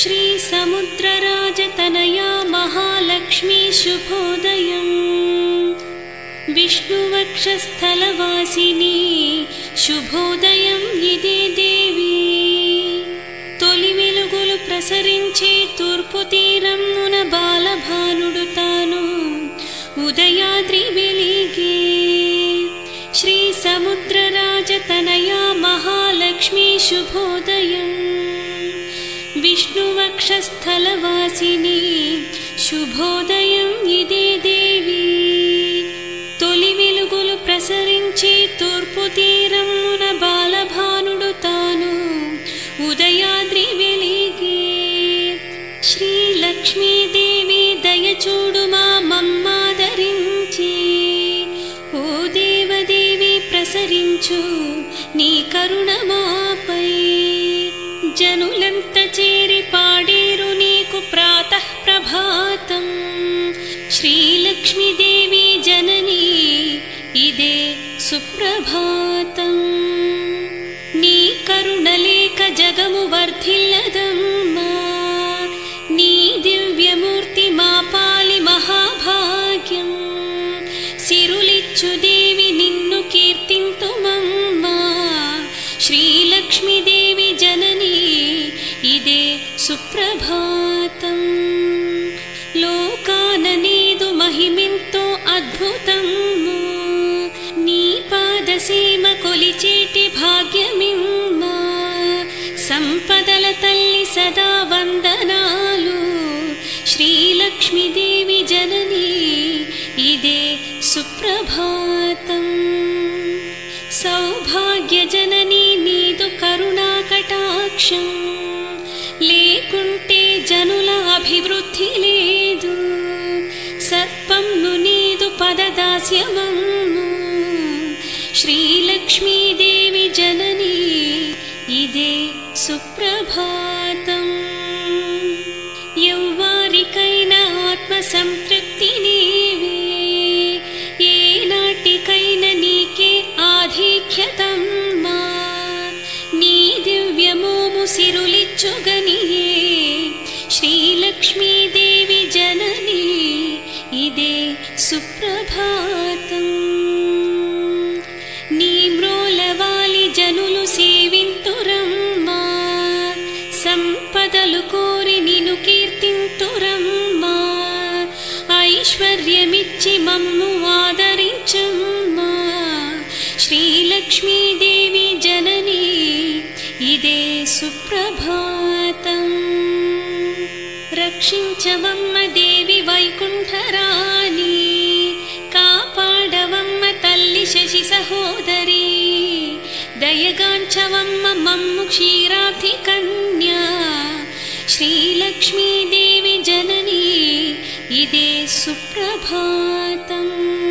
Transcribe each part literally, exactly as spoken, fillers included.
శ్రీ సముద్రరాజతనయా మహాలక్ష్మి శుభోదయం. విష్ణువక్షస్థలవాసిని శుభోదయం ఇదే దేవి. తొలి వెలుగులు ప్రసరించే తూర్పు తీరమున బాలభానుడు తాను ఉదయాద్రి వెలిగే. శ్రీ సముద్రరాజతనయా మహాలక్ష్మి శుభోదయం. విష్ణువక్షస్థలవాసిని శుభోదయం ఇదే దేవి. తొలి వెలుగులు ప్రసరించే తూర్పు తీరమున బాలభానుడు తాను ఉదయాద్రి వెలిగే. శ్రీ లక్ష్మీదేవి దయచూడు మా మమ్మాదరించి. ఓ దేవదేవి ప్రసరించు నీ కరుణ మాపై. జనులంత చేరి పాడేరు నీకు ప్రాతః ప్రభాతం. శ్రీలక్ష్మీదేవి జననీ ఇదే సుప్రభాతం. నీ కరుణలేక జగము వర్ధిల్లదమ్మా. నీ దివ్యమూర్తి మా పాలి మహాభాగ్యం. సిరులిచ్చు దేవి నిన్ను కీర్తింతుమమ్మా. శ్రీలక్ష్మీదేవి జననీ ఇదే సుప్రభాతం. లోకాన నీదు మహిమెంతో అద్భుతము. నీ పాదసీమ కొలిచేటి భాగ్యమిమ్మా. సంపదల తల్లి సదా వందనాలు. శ్రీలక్ష్మీదేవి జననీ ఇదే సుప్రభాతం. సౌభాగ్య జననీ నీదు కరుణా కటాక్షం. లేకుంటే జనుల అభివృద్ధి లేదు. సర్పంను నీదు పదదాస్యమమ్ము. శ్రీలక్ష్మీదేవి జననీ ఇదే సుప్రభాతం. ఎవ్వారికైనా ఆత్మ సంతృప్తి నీవే. ఏనాటికైనా నీకే ఆధిక్యతమ్మా. నీ దివ్యమోము సిరులిచ్చుగనియే. శ్రీలక్ష్మీదేవి జననీ ఇదే సుప్రభాతం. నీ మ్రోలవాలి జనులు సేవింతురమ్మా. సంపదలు కోరి నిను కీర్తింతురమ్మా. ఐశ్వర్యమిచ్చి మమ్ము ఆదరించమ్మా. శ్రీలక్ష్మీదేవి జననీ ఇదే సుప్రభాతం. రక్షించవమ్మ దేవి వైకుంఠరాణి. కాపాడవమ్మ తల్లి శశి సహోదరి. దయగాంచవమ్మ మమ్ము క్షీరాబ్ధి కన్యా. శ్రీలక్ష్మీదేవి జననీ ఇదే సుప్రభాతం.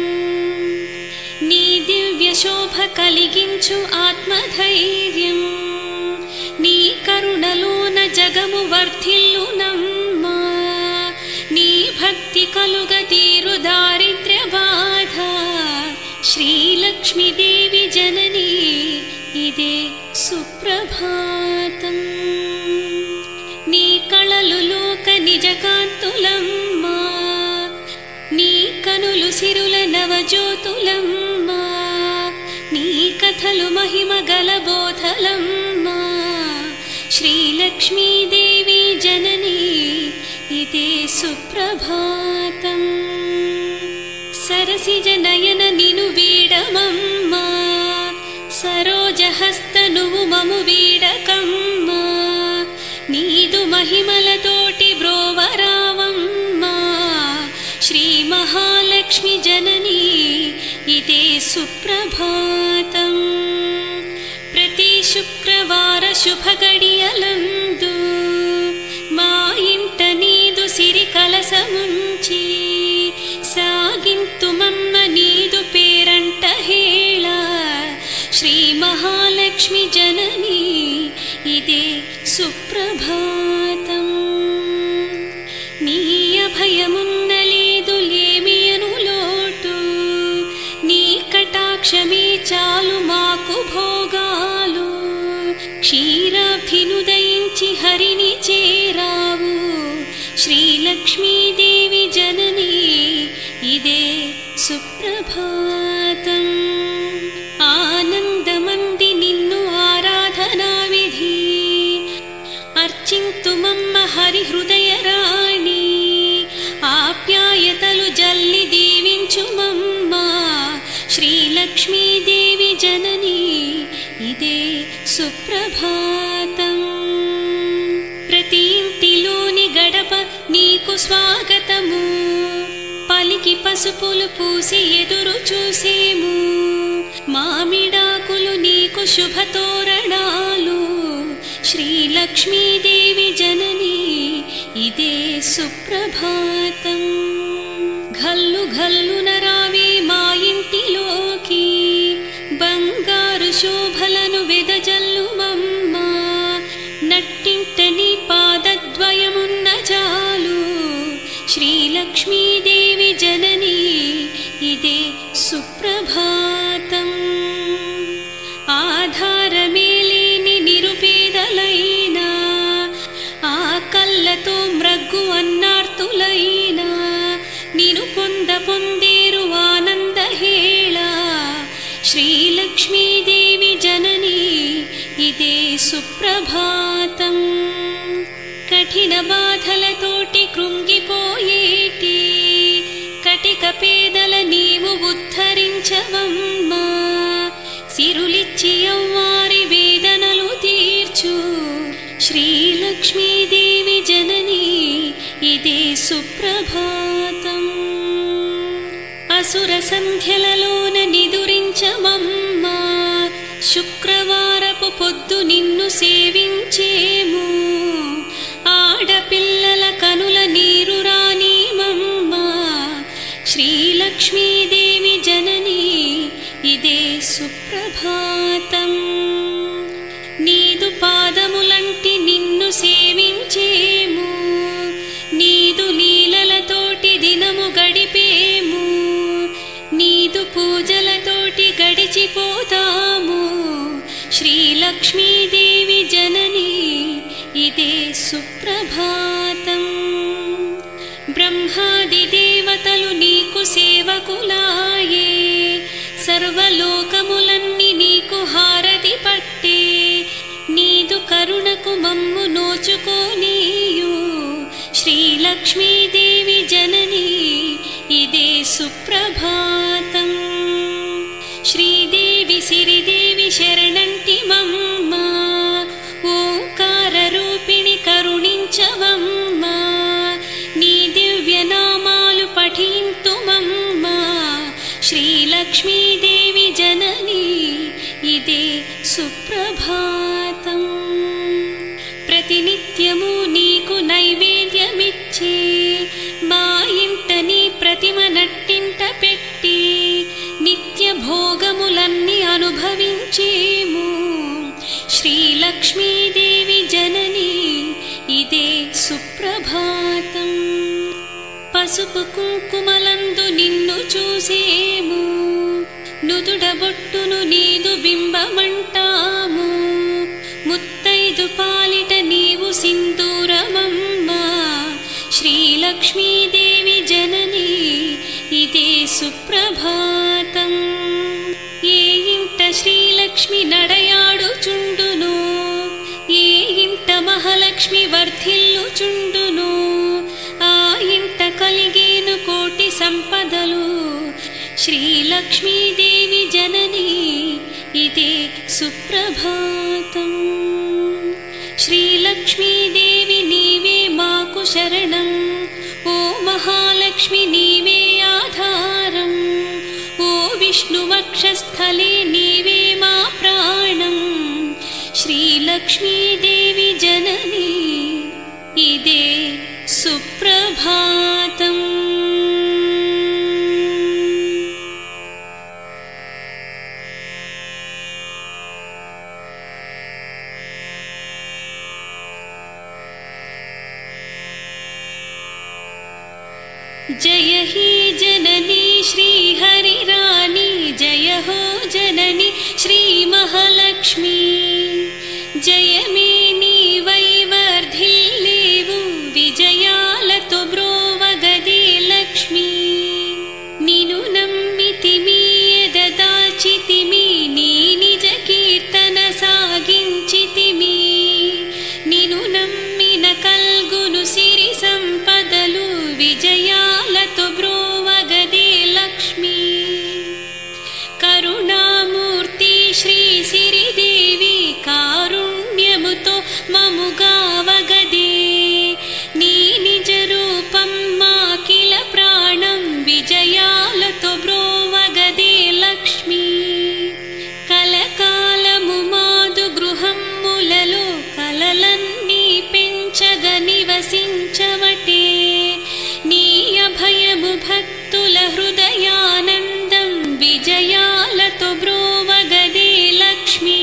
నీ దివ్య శోభ కలిగించు ఆత్మధైర్యం. నీ కరుణలోన జగము వర్ధిల్లునమ్మా. నీ భక్తి కలుగ తీరు దారిద్ర్య బాధ. శ్రీలక్ష్మీదేవి జననీ ఇదే సుప్రభాతం. నీ కళలు లోక నిజకాంతులమ్మా. నీ కనులు సిరుల నవజ్యోతులమ్మా. నీ కథలు మహిమ గల బోధలమ్మా. శ్రీలక్ష్మీదేవి జననీ ఇదే సుప్రభాతం. సరసిజ నయన నిను వీడమమ్మా. సరోజహస్త నువ్వు మము వీడకమ్మా. నీదు మహిమలతోటి బ్రోవరావమ్మా. శ్రీ మహాలక్ష్మి జననీ ఇదే సుప్రభాతం. ప్రతి శుక్రవార శుభ గడియలందు మా ఇంట నీదు సిరి కలసముంచి. సాగింతుమమ్మ నీదు పేరంట హేళ. శ్రీ మహాలక్ష్మి జననీ ఇదే సుప్రభాతం. నీ అభయమున్నలేదు లేమియను లోటు. నీ కటాక్షమే చాలు మాకు భోగాలు. క్షీరాబ్ధినుదయించి హరిని చేరా. వారి హృదయ రాణి ఆప్యాయతలు జల్లి దీవించుమమ్మా శ్రీ లక్ష్మీదేవి జనని ఇదే సుప్రభాతం. ప్రతి ఇంటిలోని గడప నీకు స్వాగతము పలికి పసుపులు పూసి ఎదురు చూసేము మామిడాకులు నీకు శుభతోరణాలు శ్రీ లక్ష్మీదేవి జనని ఇదే సుప్రభాతం. ఘల్లు ఘల్లున రావే మా ఇంటిలోకి బంగారు శోభలను వెదజల్లుమమ్మా నట్టింట నీ పాదద్వయమున్న చాలు శ్రీ లక్ష్మీదేవి జనని ఇదే సుప్రభాతం. ఆధారమే లేని నిరుపేదలైనా ఆ కళ్ళతో మ్రగ్గు అన్నార్తులైనా నిను పొంద పొందేరు ఆనందహేళ శ్రీ లక్ష్మీదేవి జనని ఇదే సుప్రభాతం. కఠిన బాధలతోటి కృంగిపోయేటి కటిక పేదల నీవు ఉద్ధరించవమ్మా సిరులిచ్చి అవ్వారి వేదనలు తీర్చు శ్రీ లక్ష్మీదేవి జనని ఇదే సుప్రభాతం. అసుర సంధ్యలలోన నిదురించమమ్మా శుక్రవారపు పొద్దు నిన్ను సేవించేము ఆడపిల్లల కనుల నీరు రానీమమ్మా శ్రీ లక్ష్మీదేవి జనని ఇదే సుప్రభాతం. నీదు పాదములంటి నిన్ను సేవించేము నీదు లీలలతోటి దినము గడిపేము నీదు పూజలతోటి గడిచిపోతాము శ్రీ లక్ష్మీదేవి జనని ఇదే సుప్రభాతం. బ్రహ్మాది దేవతలు నీకు సేవకులాయే సర్వలోకములన్నీ నీకు హారతి పట్టే నీదు కరుణకు మమ్ము నోచుకోనీయు శ్రీ లక్ష్మీదేవి జనని ఇదే సుప్రభాతం. శ్రీదేవి సిరిదేవి శరణంటి మమ్మా ఓంకార రూపిణి కరుణించవమ్మా నీ దివ్య నామాలు పఠింతుమమ్మా శ్రీ లక్ష్మీదేవి జనని ఇదే సుప్రభాతం. ప్రతినిత్యము నీకు నైవేద్యమిచ్చే మా ఇంట నీ ప్రతిమ నట్టింట పెట్టి నిత్య భోగములన్నీ అనుభవించేము శ్రీ లక్ష్మీదేవి జనని ఇదే సుప్రభాతం. పసుపు కుంకుమలందు నిన్ను చూసేము నుదుడ బొట్టును నీదు బింబమంటాము ముత్తైదు పాలిట నీవు సింధూరమమ్మా శ్రీ లక్ష్మీదేవి జనని ఇదే సుప్రభాతం. ఏ ఇంట శ్రీలక్ష్మి నడయాడుచుండును ఏ ఇంట మహాలక్ష్మి వర్ధిల్లుచుండును ఆ ఇంట కలిగేను కోటి సంపదలు శ్రీ లక్ష్మీదేవి జనని ఇదే సుప్రభాతం. శ్రీ లక్ష్మీదేవి నీవే మాకు శరణం ఓ మహాలక్ష్మి నీవే ఆధారం ఓ విష్ణువక్షస్థలే నీవే మా ప్రాణం శ్రీ లక్ష్మీదేవి జనని ఇదే సుప్రభాతం. जय ही जननी श्री हरि रानी जय हो जननी श्री महालक्ष्मी जय मेनी वैवर्धिल्लेवु विजयालतो ब्रोवगदे लक्ष्मी निनु नम्मितिमी यददाचितिमी नी निज कीर्तन सागिंचितिमी निनु नम्मिन कल्गुनु నివసించవటే. నీ అభయము భక్తుల హృదయానందం విజయాలతో బ్రోవగదే లక్ష్మీ.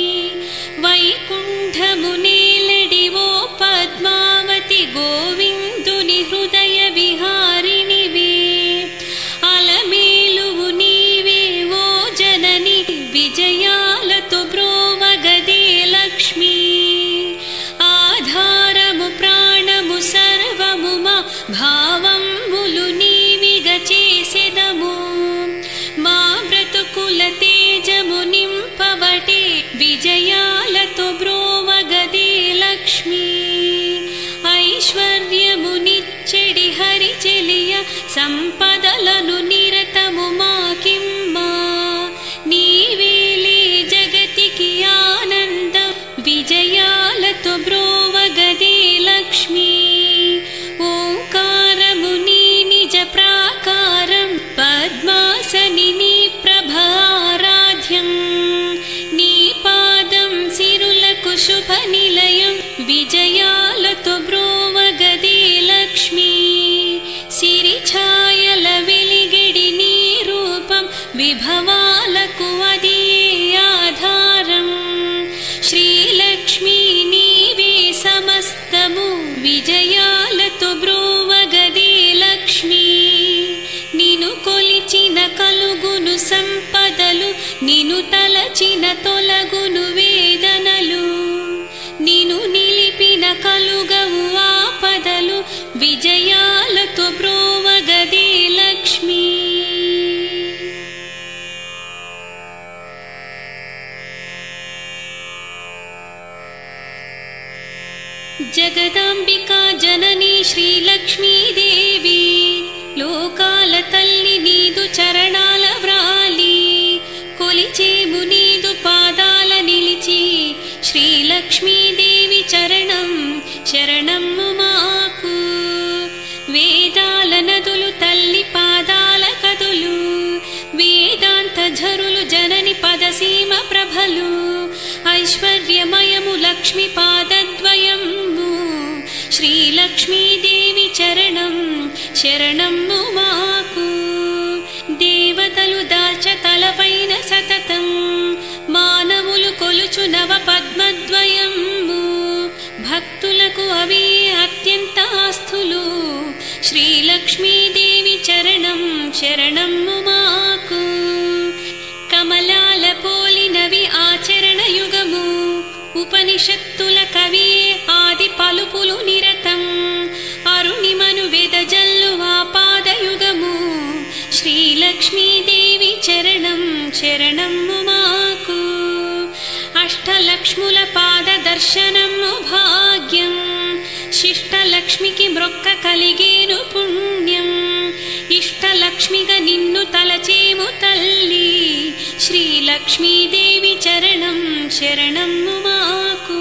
వైకుంఠము నేలడి ఓ పద్మావతి గోవిందుని హృదయ విహారిణివే. అలమేలువు నీవే ఓ జనని విజయాలతో బ్రోవగదే లక్ష్మీ. ఆధారము ప్రాణము సర్వము మా భావములు నీవిగ చేసెదము. మా బ్రతుకుల తేజము నింపవటే విజయాలతో బ్రోవగదే లక్ష్మీ. ఐశ్వర్యము నిచ్చెడి హరిచెలియ సంపదలను నిరతము మాకిమ్మా. నీవేలే జగతికి ఆనందం విజయాలతో బ్రోవగదే లక్ష్మీ. ఓంకారము నీ నిజ ప్రాకారం పద్మాసని నీ ప్రభారాధ్యం. నీ పాదం సిరులకు శుభ నిలయం విజయాలతో బ్రోవగదే లక్ష్మీ. సిరి ఛాయల వెలిగడి నీ రూపం విభవాలకు అది ఆధారం. శ్రీలక్ష్మీ నీవే సమస్తము విజయాలతో బ్రోవగదే లక్ష్మీ. నిను కొలిచిన కలుగును సంపదలు నిను తలచిన తొలగును వేదనలు. నిను నిలిపిన కలుగవు ఆపదలు విజయాలతో బ్రోవగదే లక్ష్మీ. జగదాంబికా జననీ శ్రీలక్ష్మీదేవి లోకాల తల్లి నీదు చరణాల వ్రాలి. కొలిచేము నీదు పాదాల నిలిచి శ్రీలక్ష్మీదేవి చరణం శరణమ్ము మాకు. వేదాల నదులు తల్లి పాదాల కదులు వేదాంత ఝరులు జనని పదసీమ ప్రభలు. ఐశ్వర్యమయము లక్ష్మి పాదద్వయము శ్రీలక్ష్మీదేవి చరణం శరణమ్ము మాకు. దేవతలు దాచ తలపైన సతతం మానవులు కొలుచు నవ పద్మద్వయము. భక్తులకు అవే అత్యంత ఆస్తులు శ్రీలక్ష్మీదేవి చరణం శరణమ్ము మాకు. కమలాల పోలినవి ఆచరణ యుగము ఉపనిషత్తుల కవియే ఆది పలుపులు నిరతం. అరుణిమను వెదజల్లు ఆపాదయుగము శ్రీలక్ష్మీదేవి చరణం శరణమ్ము మాకు. అష్టలక్ష్ముల పాద దర్శనము భాగ్యం శిష్టలక్ష్మికి మ్రొక్క కలిగేను పుణ్యం. ఇష్టలక్ష్మిగా నిన్ను తలచేము తల్లి శ్రీలక్ష్మీదేవి చరణం శరణమ్ము మాకు.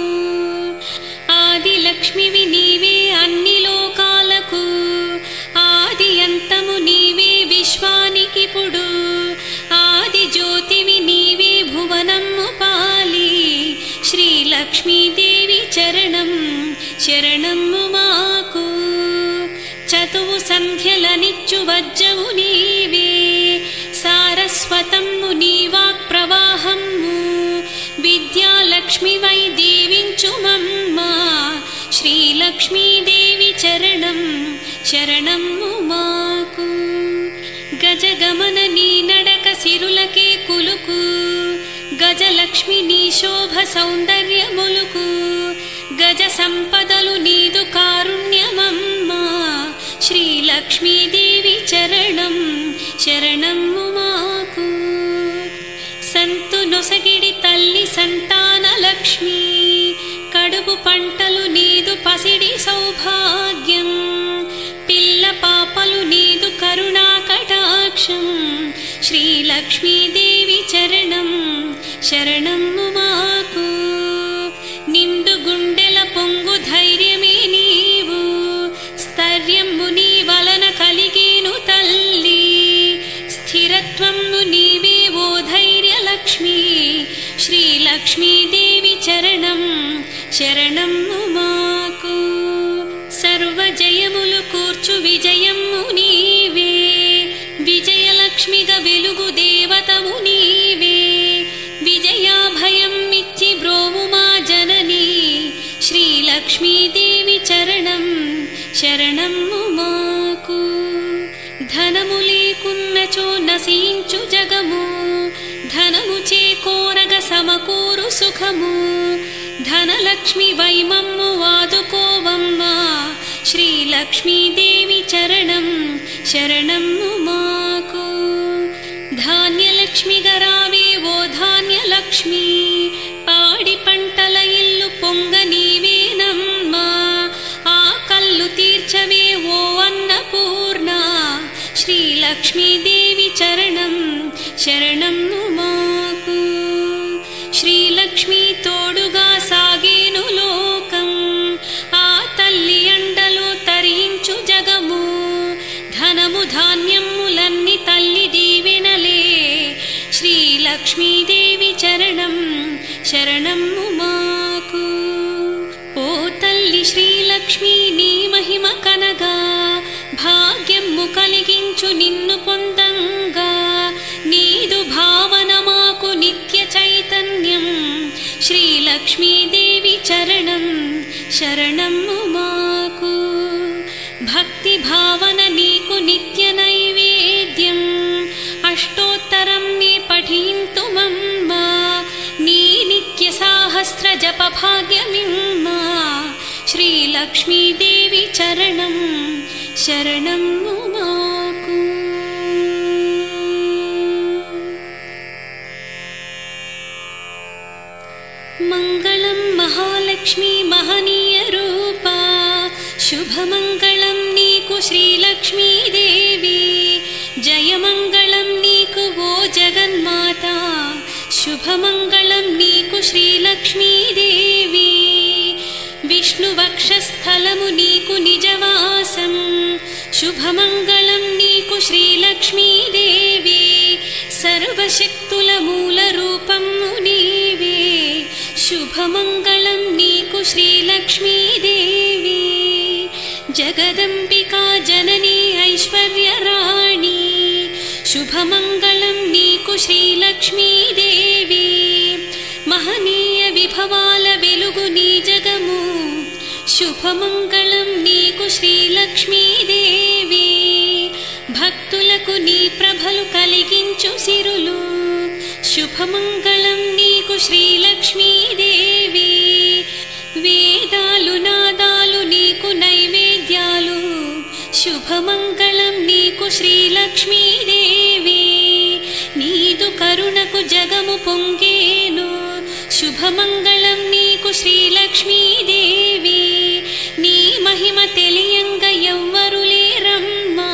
ఆది లక్ష్మివి నీవే అన్ని లోకాలకు ఆది అంతము నీవే విశ్వానికిప్పుడు. ఆది జ్యోతివి నీవే భువనమ్ము పాలి శ్రీలక్ష్మీదేవి చరణం శరణమ్ము మాకు. చతువు సంధ్యలనిచ్చు వజ్జవు నీవే సారస్వతమ్ము నీవాక్ ప్రవాహమ్ము. విద్యాలక్ష్మి వై దీవించుమమ్మా శ్రీలక్ష్మీదేవి చరణం శరణమ్ము మాకు. గజగమన నీ నడక సిరులకే కులుకు గజలక్ష్మి నీ శోభ సౌందర్యములుకు. గజ సంపదలు నీదు కారుణ్యమమ్మా శ్రీలక్ష్మీదేవి చరణం శరణమ్ము మాకు. సంతు నొసగిడి తల్లి సంతాన లక్ష్మి కడుపు పంటలు నీదు పసిడి సౌభాగ్యం. పిల్ల పాపలు నీదు కరుణా కటాక్షం శ్రీలక్ష్మీదేవి చరణం శరణమ్ము మాకు. నిండు గుండెల పొంగు ధైర్యమే నీవు స్థైర్యము నీ వలన కలిగేను తల్లి. స్థిరత్వము నీవే ఓ ధైర్య లక్ష్మి శ్రీలక్ష్మీదేవి చరణం శరణమ్ము మాకు. జయములు కూర్చు విజయము నీవే, విజయలక్ష్మిగా వెలుగు దేవతవు నీవే, విజయాభయం ఇచ్చి బ్రోవు మా జనని శ్రీ లక్ష్మీదేవి చరణం శరణము మాకు. ధనము లేకున్నచో నశించు జగము, ధనము చేకోరగ సమకూరు సుఖము, ధనలక్ష్మి వైమమ్ము వాదుకోవమ్మా శ్రీ లక్ష్మీదేవి చరణం శరణము మాకు. ధాన్యలక్ష్మిగా రావే ఓ ధాన్యలక్ష్మి, పాడి పంటల ఇల్లు పొంగ నీవేనమ్మా, ఆ కళ్ళు తీర్చవే ఓ అన్నపూర్ణ శ్రీ లక్ష్మీదేవి చరణం శరణము మాకు. శ్రీలక్ష్మి తోడుగా సాగేను లోకం, ఆ తల్లి అండలో తరించు జగము, ధనము ధాన్యములన్నీ తల్లి దీవెనలే శ్రీ లక్ష్మీదేవి చరణం శరణము మాకు. ఓ తల్లి శ్రీలక్ష్మి నీ మహిమ కనగా, భాగ్యము కలిగించు నిన్ను పొందంగా, నీదు భావన మాకు నిత్య చైతన్యం శ్రీ లక్ష్మీదేవి చరణం శరణము మాకు. భక్తి భావన నీకు నిత్య నైవేద్యం, అష్టోత్తరం నీ పఠింతుమమ్మా, నీ నిత్య సాహస్ర జప భాగ్యమిమ్మా శ్రీ లక్ష్మీదేవి చరణం శరణము మాకు. మంగళం మహాలక్ష్మి మహనీయ రూపా, శుభమంగళం నీకు శ్రీలక్ష్మీదేవి, జయమంగళం నీకు ఓ జగన్మాత, శుభమంగళం నీకు శ్రీలక్ష్మీదేవి. విష్ణు వక్షస్థలము నీకు నిజవాసం, శుభమంగళం నీకు శ్రీలక్ష్మీదేవి, సర్వశక్తుల మూల రూపము నీవే, శుభమంగళం నీకు శ్రీలక్ష్మీదేవి. జగదంబికా జననీ ఐశ్వర్యరాణి, శుభమంగళం నీకు శ్రీలక్ష్మీదేవి, మహనీయ విభవాల వెలుగు నీ జగము, శుభమంగళం నీకు శ్రీలక్ష్మీదేవి. భక్తులకు నీ ప్రభలు కలిగించు సిరులు, శుభమంగళం నీకు శ్రీలక్ష్మీదేవి. వేదాలు నాదాలు నీకు నైవేద్యాలు, శుభమంగళం నీకు శ్రీలక్ష్మీదేవి. నీదు కరుణకు జగము పొంగేను, శుభమంగళం నీకు శ్రీలక్ష్మీదేవి. నీ మహిమ తెలియంగ ఎవ్వరు లేరమ్మా,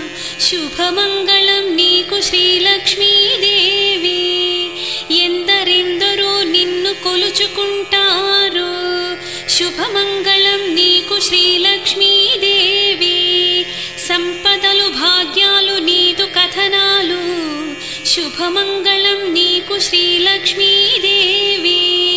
శుభమంగళం నీకు శ్రీలక్ష్మీదేవి. ఎందరెందరో నిన్ను కొలుచుకుంటారు, శుభమంగళం నీకు శ్రీలక్ష్మీదేవి. సంపదలు భాగ్యాలు నీదు కథనాలు, శుభమంగళం నీకు శ్రీలక్ష్మీదేవి.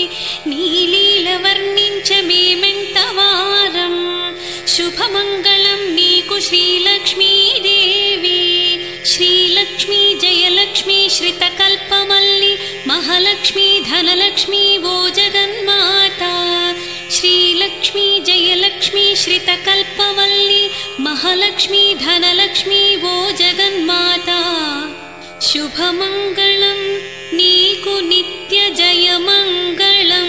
నీలీల వర్ణించ మేమెంత వారం, శుభమంగళం నీకు శ్రీలక్ష్మీదేవి. శ్రీలక్ష్మీ జయలక్ష్మీ శ్రితకల్పమల్లి మహాలక్ష్మి ధనలక్ష్మి ఓ జగన్మాత, శ్రీలక్ష్మీ జయలక్ష్మీ శ్రితకల్పవల్లి మహాలక్ష్మి ధనలక్ష్మి ఓ జగన్మాత. శుభమంగళం నీకు నిత్య జయమంగళం.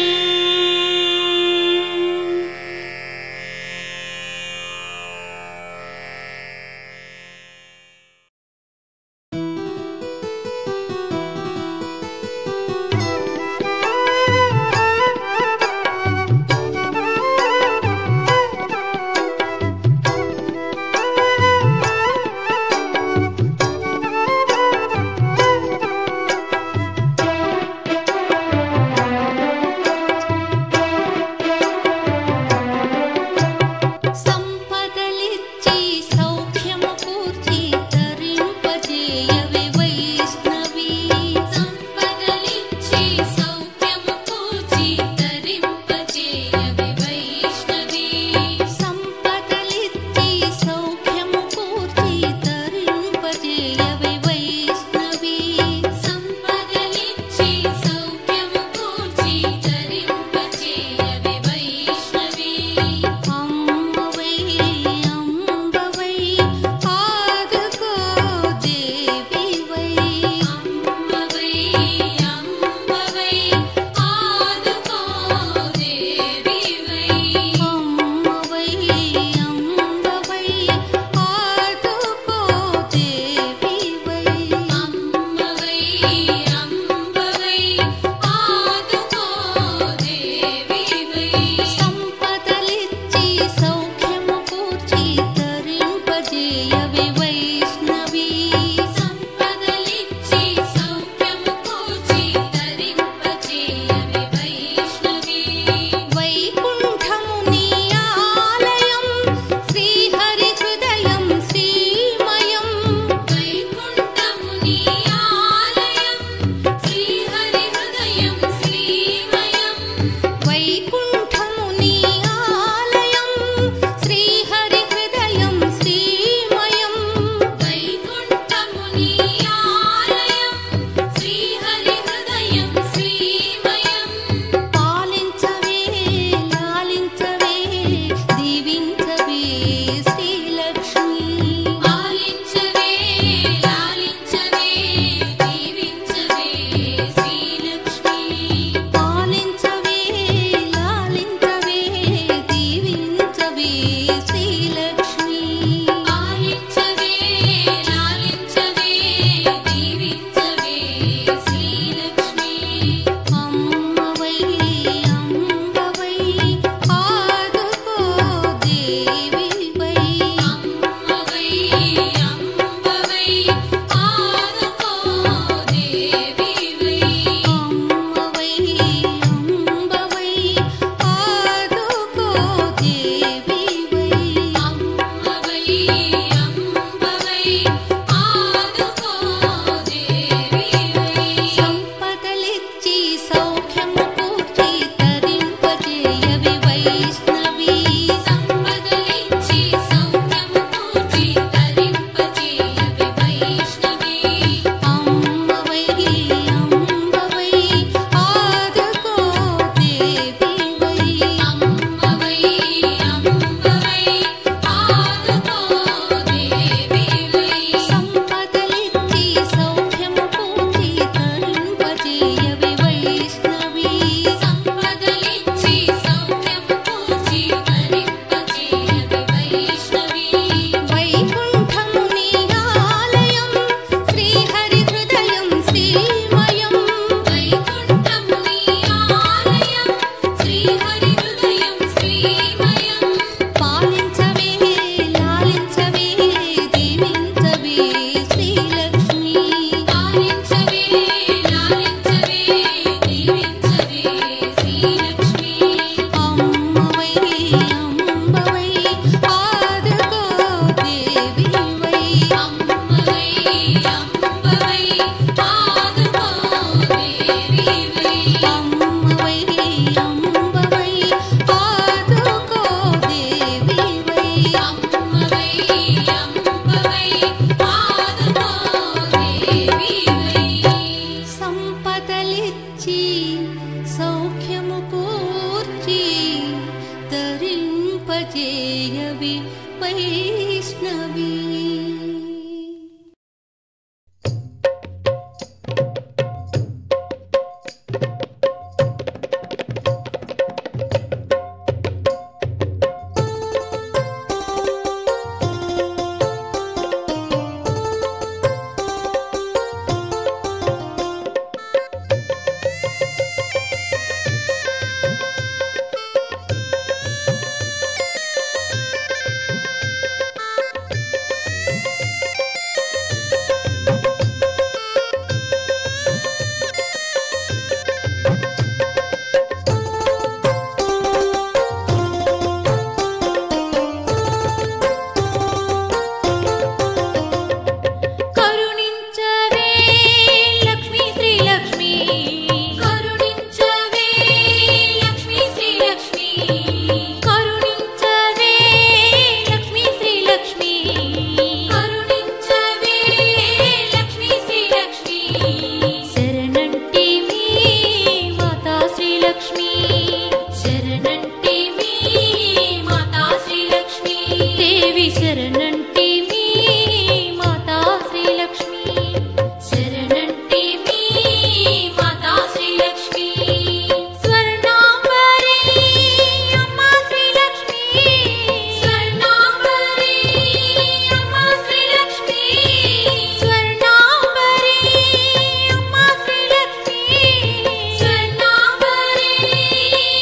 వైష్ణవీ.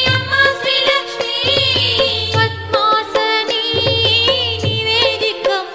Come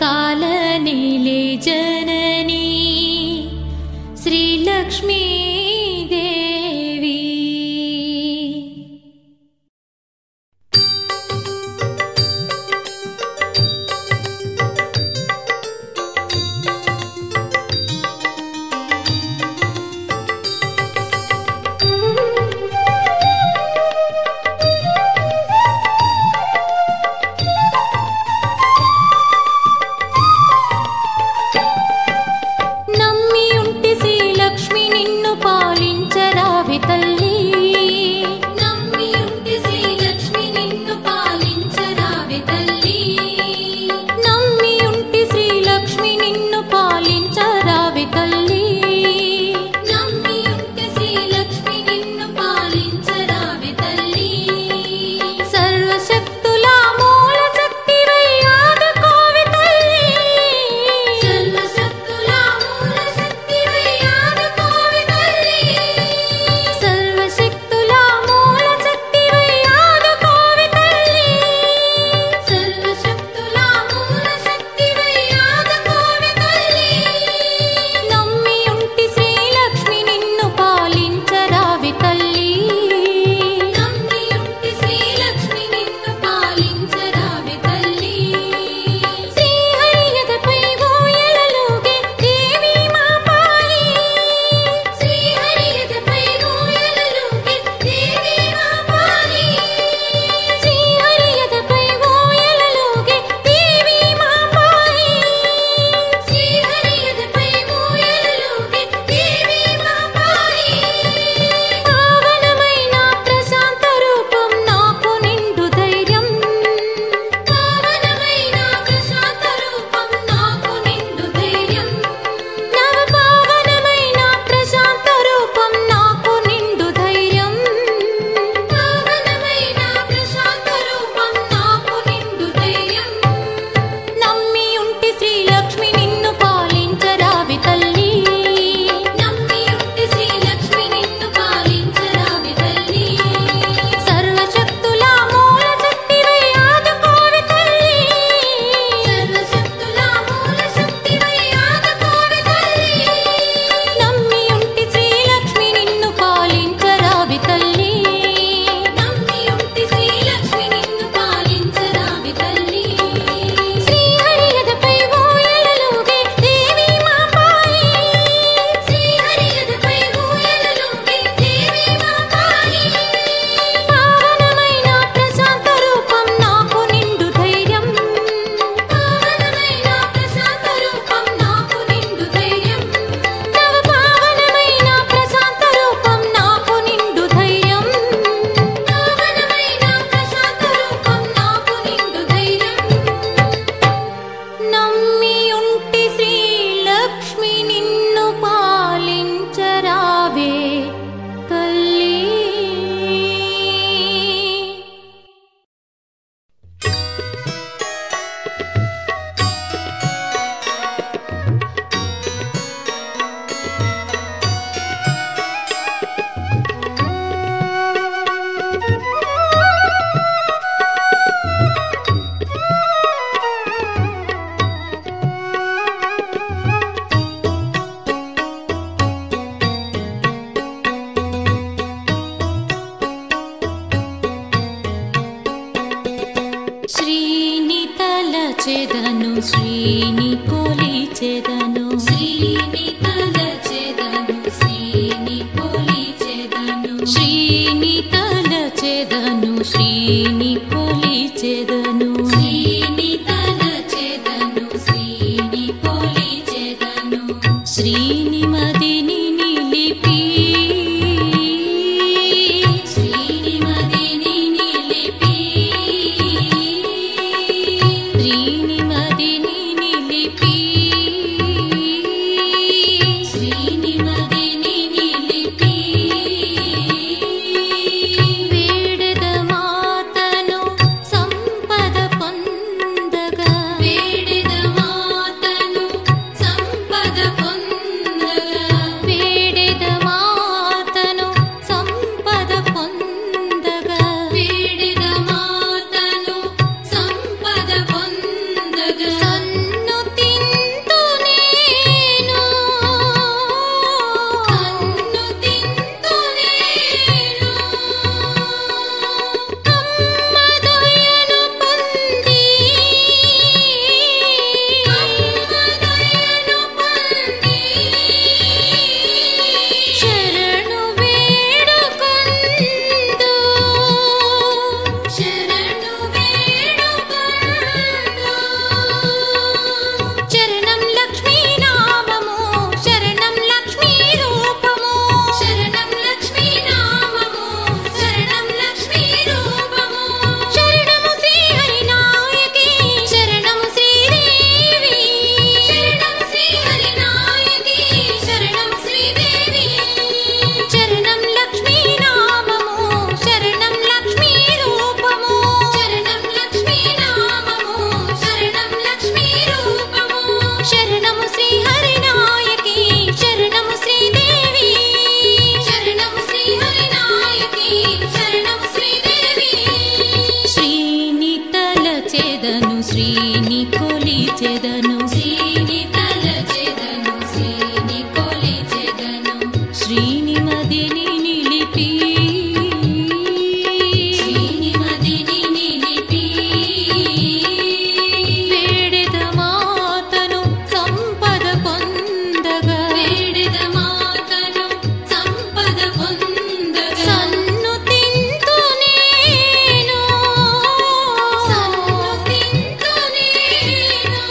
పాలనేలే జననీ శ్రీ లక్ష్మీ దేవి. తలచెదను శ్రీని కొలిచెదను శ్రీని తలచెదను శ్రీని కొలిచెదను శ్రీని తలచెదను శ్రీని కొలిచెదను శ్రీని తలచెదను శ్రీని కొలిచెదను శ్రీని మదిని నిలిపి సంపద శ్రీని కొలిచెదను శ్రీని తలచెదను శ్రీని కొలిచెదను శ్రీని మదిని నిలిపి శ్రీని మదిని నిలిపి వేడెద మాతను సంపద పొందగా వేడెద మాతను సంపద పొందగా సన్ను తింతు నేను సన్ను తింతు నేను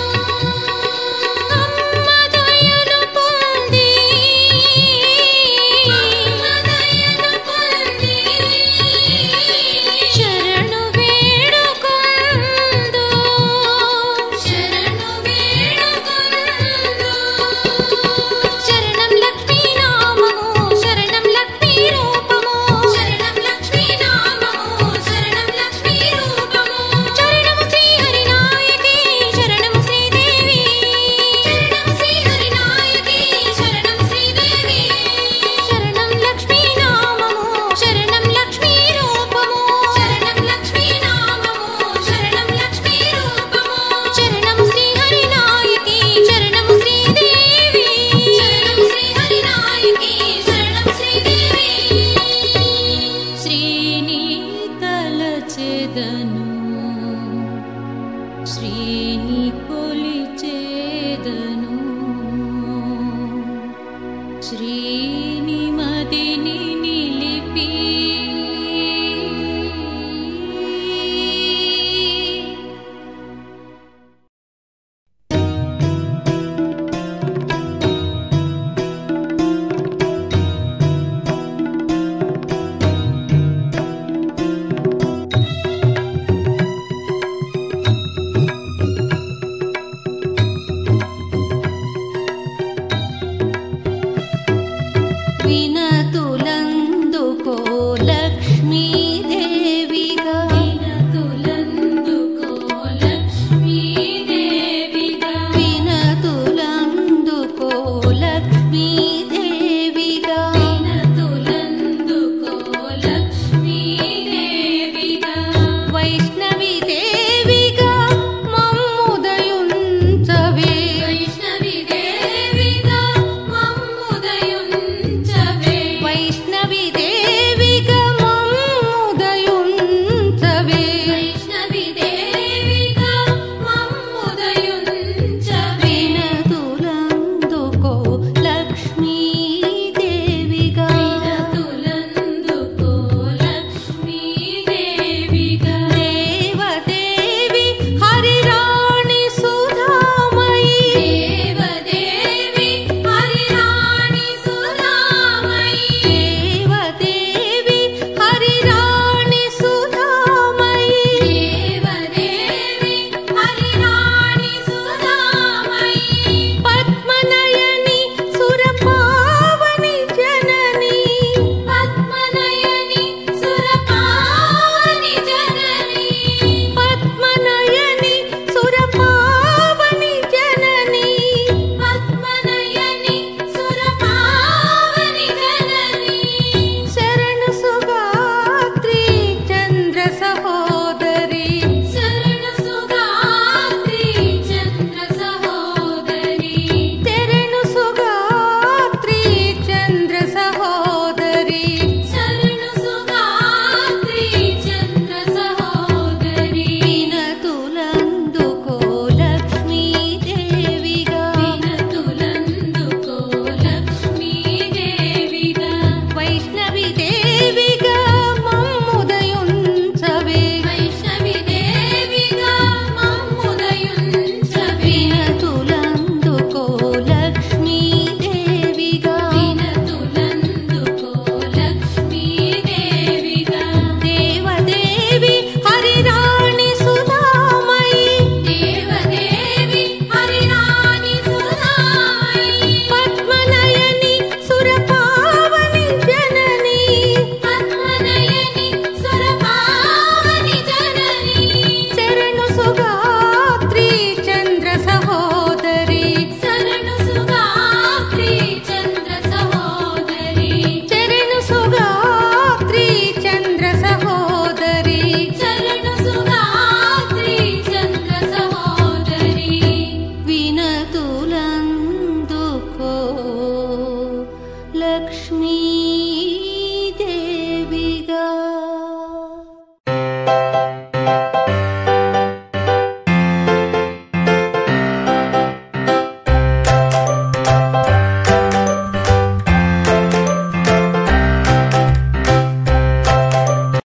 అమ్మ దయను పొంది అమ్మ దయను పొంది శరణు వేడుకొందు శరణు వేడుకొందు శరణం లక్ష్మీ నామము శరణం లక్ష్మీ రూపము శరణం లక్ష్మీ నామము శరణం లక్ష్మీ రూపము శరణము శ్రీ హరినాయకి శరణము శ్రీదేవి శరణం శ్రీ హరినాయకి శరణం శ్రీదేవి శరణం లక్ష్మీ నామము శరణం లక్ష్మీ రూపము శరణం లక్ష్మీ నామము శరణం లక్ష్మీ రూపము శరణము శ్రీ హరినాయకి శరణము శ్రీదేవి శరణం శ్రీ హరినాయకి శరణం శ్రీదేవి శ్రీని తలచెదను శ్రీ